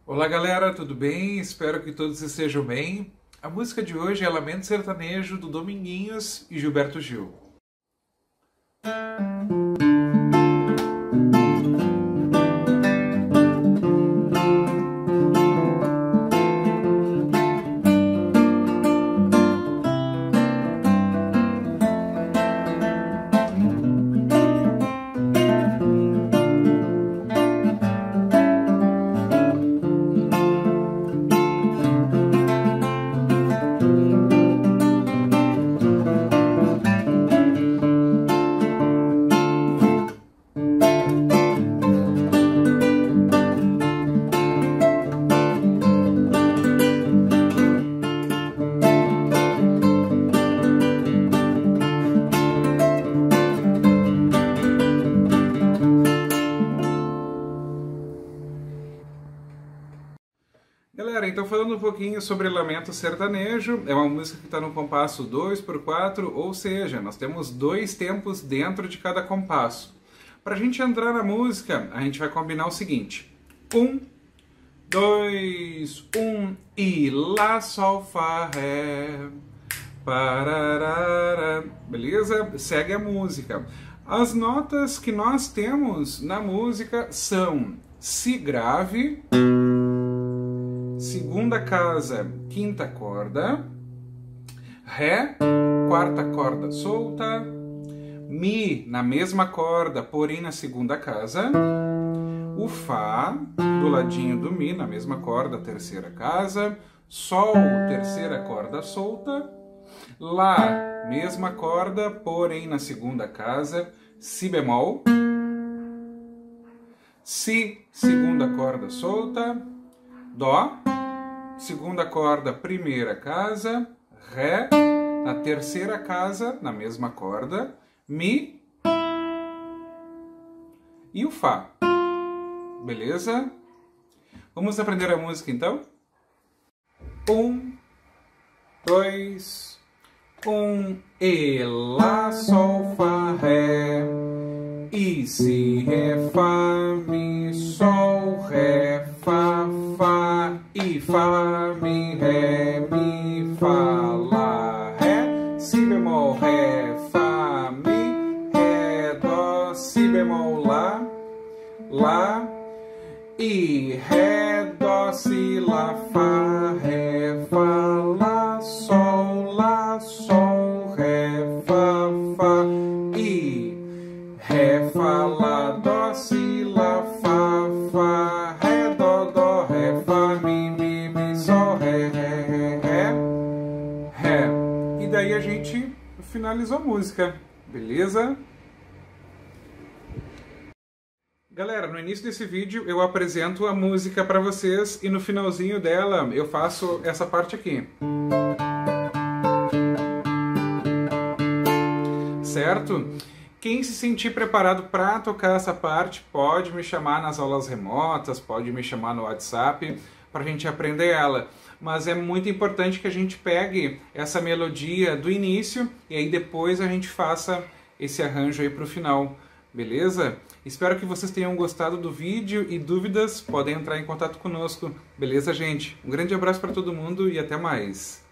Olá galera, tudo bem? Espero que todos estejam bem. A música de hoje é Lamento Sertanejo do Dominguinhos e Gilberto Gil. Galera, então falando um pouquinho sobre Lamento Sertanejo, é uma música que está no compasso 2/4, ou seja, nós temos dois tempos dentro de cada compasso. Para a gente entrar na música, a gente vai combinar o seguinte: 1, 2, 1 e Lá, Sol, Fá, Ré, pararara, beleza? Segue a música. As notas que nós temos na música são Si grave, segunda casa, quinta corda, Ré, quarta corda solta, Mi na mesma corda, porém na segunda casa, o Fá do ladinho do Mi na mesma corda, terceira casa, Sol, terceira corda solta, Lá, mesma corda, porém na segunda casa, Si bemol, Si, segunda corda solta, Dó, segunda corda, primeira casa, Ré, na terceira casa, na mesma corda, Mi e o Fá. Beleza? Vamos aprender a música então? 1, 2, 1 e Lá, Sol, Fá, Ré, e Si, Ré, Fá, Mi, Sol, Ré, Fá, Fá, e Fá, Mi, Ré, Mi, Fá, Lá, Ré, Si bemol, Ré, Fá, Mi, Ré, Dó, Si bemol, Lá, e Ré, Dó, Si, Lá, Fá, Ré, Fá, Lá, Sol, Ré, Fá, Fá, e Ré, Fá, Lá, Dó, Si, Lá, Fá, Fá, Ré, Dó, Ré, Fá, Mi, Sol, Ré. E daí a gente finalizou a música, beleza? Galera, no início desse vídeo eu apresento a música para vocês e no finalzinho dela eu faço essa parte aqui. Certo? Quem se sentir preparado para tocar essa parte pode me chamar nas aulas remotas, pode me chamar no WhatsApp para a gente aprender ela. Mas é muito importante que a gente pegue essa melodia do início e aí depois a gente faça esse arranjo aí para o final. Beleza? Espero que vocês tenham gostado do vídeo e dúvidas podem entrar em contato conosco. Beleza, gente? Um grande abraço para todo mundo e até mais!